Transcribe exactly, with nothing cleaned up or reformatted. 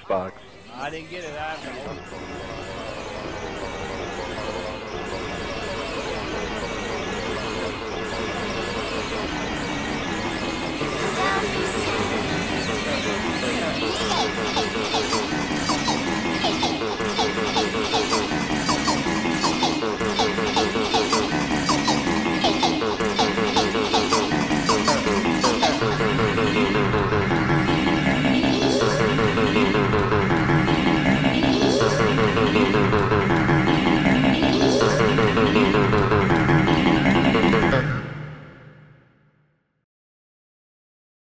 Xbox. I didn't get it. I have to hold Hey, hey, hey, hey.